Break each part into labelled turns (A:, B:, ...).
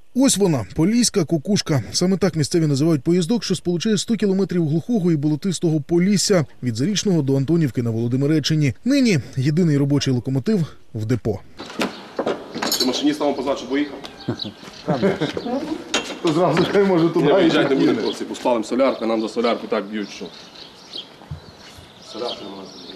A: Ось вона, поліська кукушка. Саме так місцеві називають поїздок, що сполучає 100 кілометрів глухого і болотистого Полісся від Зарічного до Антонівки на Володимиреччині. Нині єдиний робочий локомотив в депо.
B: Ти машиніст вам позад, що поїхав?
C: То зразу хай може туди.
B: Не, виїжджати не будемо, хлопці. Поспалимо солярку, нам за солярку так б'ють, що... Солярку на нас б'ють.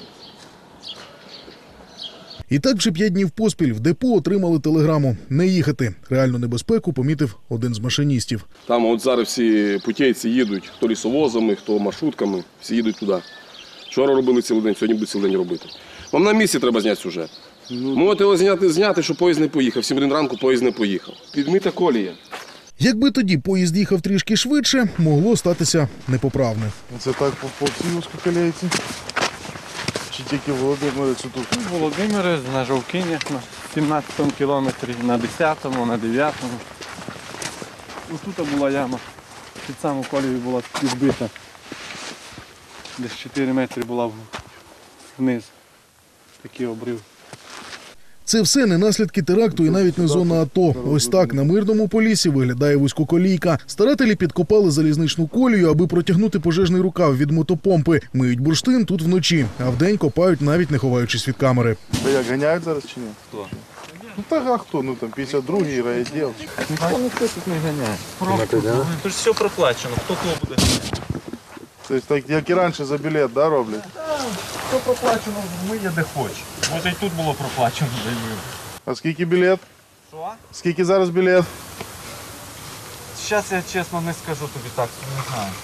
A: І так вже 5 днів поспіль в депо отримали телеграму «Не їхати». Реальну небезпеку помітив один з машиністів.
B: Там от зараз всі путейці їдуть, хто лісовозами, хто маршрутками, всі їдуть туди. Вчора робили цілий день, сьогодні будуть цілий день робити. Вам на місці треба зняти сюжет. Можете його зняти, що поїзд не поїхав. В 7 годин ранку поїзд не поїхав. Підмита колія.
A: Якби тоді поїзд їхав трішки швидше, могло статися непоправне.
C: Це так по всій узкоколейці? Чи тільки Володимирець тут?
D: Володимирець на Жовкинях на 17-му кілометрі, на 10-му, на 9-му. Ось тут була яма, під саму колію була підбита. Десь 4 метри була вниз, такий обрив.
A: Це все не наслідки теракту і навіть не зона АТО. Ось так на Мирному Поліссі виглядає вузькоколійка. Старателі підкопали залізничну колію, аби протягнути пожежний рукав від мотопомпи. Миють бурштин тут вночі, а вдень копають, навіть не ховаючись від камери.
C: Та як, ганяють зараз чи ні? Хто? Ну так, а хто? Ну там 52-й райвідділ.
D: Ніхто тут не ганяє.
E: Тут ж все проплачено, хто кого буде?
C: Тобто так, як і раніше за білет, да, роблять?
E: Хто проплачено, миє де хоче. Може і тут було проплачено.
C: А скільки білет?
E: Що?
C: Скільки зараз білет?
E: Зараз я чесно не скажу тобі так, не знаю.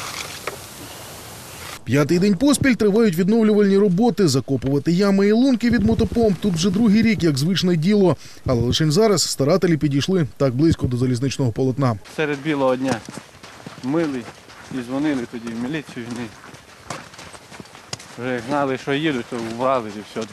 A: 5-й день поспіль тривають відновлювальні роботи. Закопувати ями і лунки від мотопомп тут вже другий рік, як звичне діло. Але лише зараз старателі підійшли так близько до залізничного полотна.
D: Серед білого дня мили і дзвонили тоді в міліцію. Вони вже як знали, що їдуть, то вбрали і все.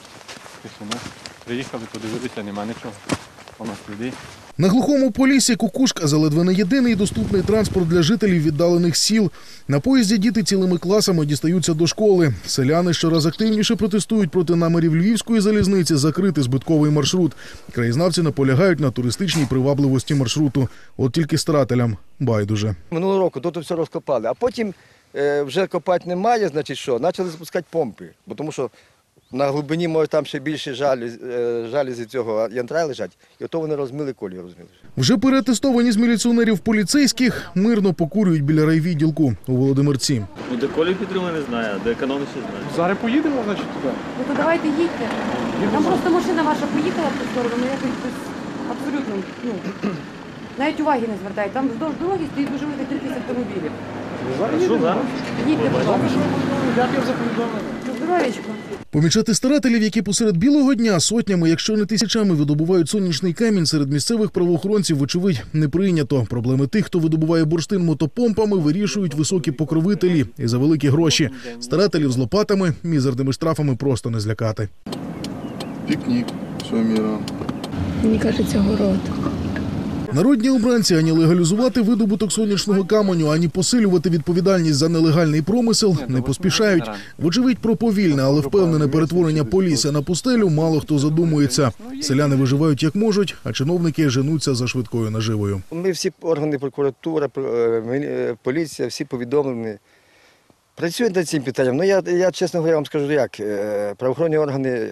D: Приїхали, подивилися, нема нічого. Воно сліди.
A: На глухому Поліссі кукушка заледве не єдиний доступний транспорт для жителів віддалених сіл. На поїзді діти цілими класами дістаються до школи. Селяни щораз активніше протестують проти намірів Львівської залізниці закрити збитковий маршрут. Краєзнавці наполягають на туристичній привабливості маршруту. От тільки старателям байдуже.
F: Минулого року тут все розкопали, а потім вже копати немає, значить що, почали запускати помпи, бо тому що на глибині, може, там ще більше жалюзі цього янтра лежать, і ото вони розмили колію.
A: Вже переатестовані з міліціонерів поліцейських мирно покурюють біля райвідділку у Володимирці.
E: Ну, де колію підтримали, не знаю, а де економіці знає.
D: Зараз поїдемо, значить, туди.
G: Ну то давайте їдьте. Там просто машина ваша поїхала в ту сторону, ну якось абсолютно, навіть уваги не звертають. Там вздовж дороги стоїть дуже велика кількість автомобілів.
E: Що зараз?
G: Їдьте, будь ласка.
D: Дякую за повідомлення.
G: Здоровечко.
A: Помічати старателів, які посеред білого дня сотнями, якщо не тисячами, видобувають сонячний камінь, серед місцевих правоохоронців, вочевидь, не прийнято. Проблеми тих, хто видобуває бурштин мотопомпами, вирішують високі покровителі і за великі гроші. Старателів з лопатами, мізерними штрафами просто не злякати.
C: Пікнік, все міра.
H: Мені кажеться, город.
A: Народні обранці ані легалізувати видобуток сонячного каменю, ані посилювати відповідальність за нелегальний промисел не поспішають. Вочевидь, про повільне, але впевнене перетворення Полісся на пустелю мало хто задумується. Селяни виживають як можуть, а чиновники женуться за швидкою наживою.
F: Ми всі органи, прокуратура, поліція, всі повідомлені. Працюють над цим питанням. Ну, я чесно говоря, вам скажу, як, правоохоронні органи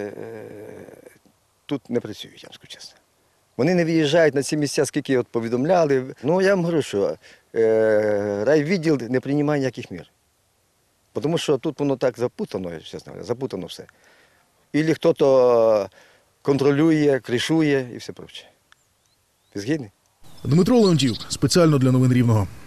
F: тут не працюють, я вам скажу чесно. Вони не виїжджають на ці місця, скільки от повідомляли. Ну, я вам говорю, що райвідділ не приймає ніяких мір. Тому що тут воно так запутано, чесно, запутано все. Ілі хтось контролює, кришує і все проче. Ви згідні?
A: Дмитро Леонтів, спеціально для новин Рівного.